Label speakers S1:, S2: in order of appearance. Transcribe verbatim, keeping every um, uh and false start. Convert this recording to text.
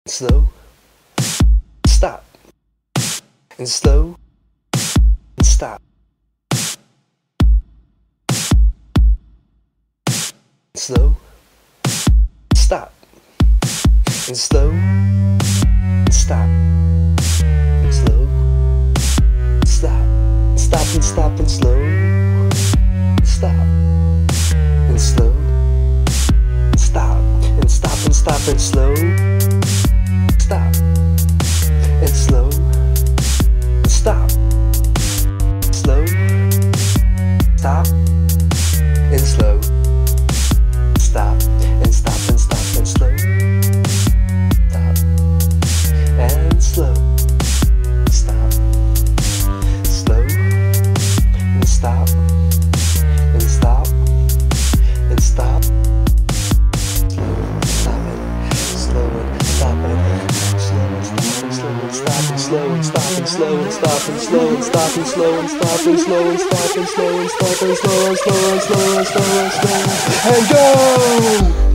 S1: slow, stop, and slow, and stop, slow, stop, and slow, and stop, and slow, stop, stop and stop and slow, stop, and slow, stop, and stop and stop and slow. Stop and slow, stop, slow, stop and slow, stop and stop and stop and slow, stop and slow, stop, slow and stop and stop and stop, slow, stop it, slow and stop it. Slow and stop and slow and stop and slow and stop and slow and stop and slow and stop and slow and stop and slow and stop and slow and slow and slow and slow and slow and go!